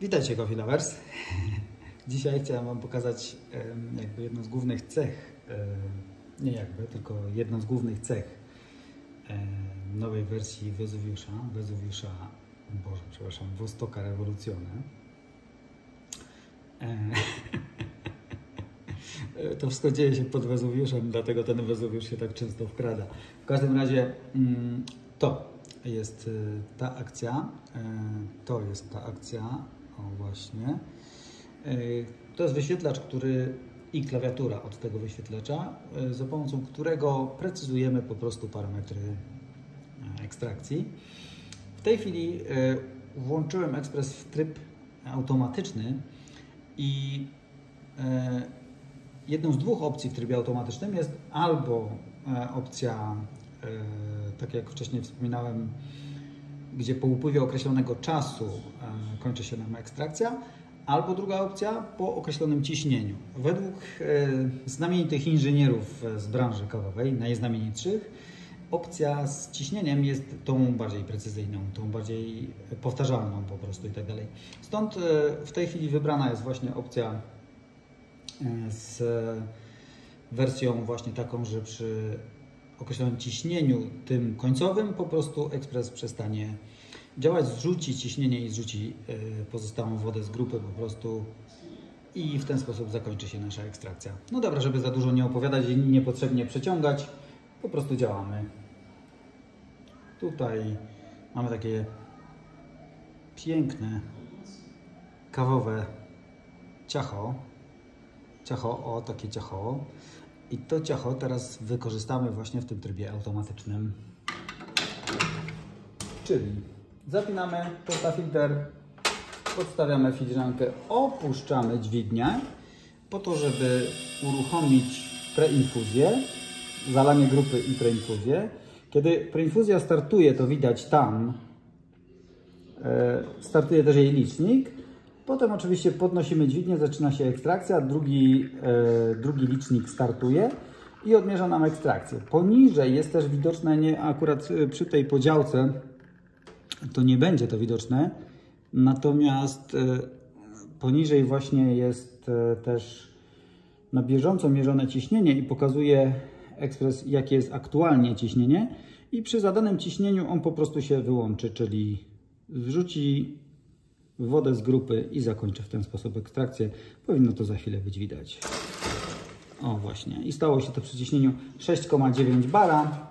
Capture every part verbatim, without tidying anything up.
Witajcie Coffee Lovers. Dzisiaj chciałem Wam pokazać jakby jedną z głównych cech, nie jakby, tylko jedną z głównych cech nowej wersji Vesuviusza, Vesuviusza, Boże, przepraszam, Vostoka Revoluzione. To wszystko dzieje się pod Vesuviuszem, dlatego ten Vesuviusz się tak często wkrada. W każdym razie to jest ta akcja, to jest ta akcja, o właśnie. To jest wyświetlacz, który i klawiatura od tego wyświetlacza, za pomocą którego precyzujemy po prostu parametry ekstrakcji. W tej chwili włączyłem ekspres w tryb automatyczny i jedną z dwóch opcji w trybie automatycznym jest albo opcja, tak jak wcześniej wspominałem, gdzie po upływie określonego czasu kończy się nam ekstrakcja, albo druga opcja po określonym ciśnieniu. Według znamienitych inżynierów z branży kawowej, najznamienitszych, opcja z ciśnieniem jest tą bardziej precyzyjną, tą bardziej powtarzalną po prostu i tak dalej. Stąd w tej chwili wybrana jest właśnie opcja z wersją właśnie taką, że przy określonym ciśnieniu tym końcowym po prostu ekspres przestanie działać, zrzuci ciśnienie i zrzuci pozostałą wodę z grupy po prostu i w ten sposób zakończy się nasza ekstrakcja. No dobra, żeby za dużo nie opowiadać i niepotrzebnie przeciągać, po prostu działamy. Tutaj mamy takie piękne kawowe ciacho. Ciacho, o takie ciacho. I to ciacho teraz wykorzystamy właśnie w tym trybie automatycznym. Czyli zapinamy portafilter, podstawiamy filiżankę, opuszczamy dźwignię po to, żeby uruchomić preinfuzję, zalanie grupy i preinfuzję. Kiedy preinfuzja startuje, to widać tam, e, startuje też jej licznik. Potem oczywiście podnosimy dźwignię, zaczyna się ekstrakcja, drugi, e, drugi licznik startuje i odmierza nam ekstrakcję. Poniżej jest też widoczne, nie akurat przy tej podziałce to nie będzie to widoczne, natomiast e, poniżej właśnie jest e, też na bieżąco mierzone ciśnienie i pokazuje ekspres, jakie jest aktualnie ciśnienie i przy zadanym ciśnieniu on po prostu się wyłączy, czyli zrzuci wodę z grupy i zakończę w ten sposób ekstrakcję. Powinno to za chwilę być widać. O właśnie. I stało się to przy ciśnieniu sześć przecinek dziewięć bara.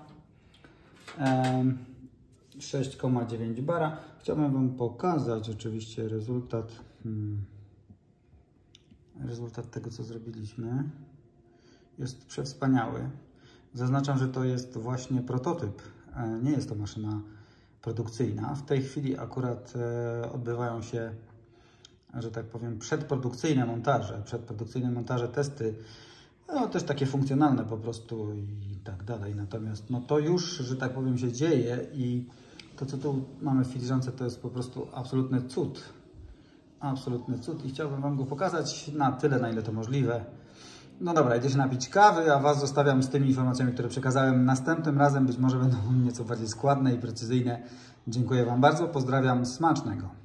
sześć przecinek dziewięć bara. Chciałbym Wam pokazać oczywiście rezultat, hmm, rezultat tego, co zrobiliśmy. Jest przewspaniały. Zaznaczam, że to jest właśnie prototyp. Nie jest to maszyna produkcyjna. W tej chwili akurat e, odbywają się, że tak powiem, przedprodukcyjne montaże, przedprodukcyjne montaże, testy, no też takie funkcjonalne po prostu i tak dalej. Natomiast no to już, że tak powiem, się dzieje i to, co tu mamy w filiżance, to jest po prostu absolutny cud. Absolutny cud i chciałbym Wam go pokazać na tyle, na ile to możliwe. No dobra, idę się napić kawy, a Was zostawiam z tymi informacjami, które przekazałem. Następnym razem być może będą nieco bardziej składne i precyzyjne. Dziękuję Wam bardzo, pozdrawiam, smacznego.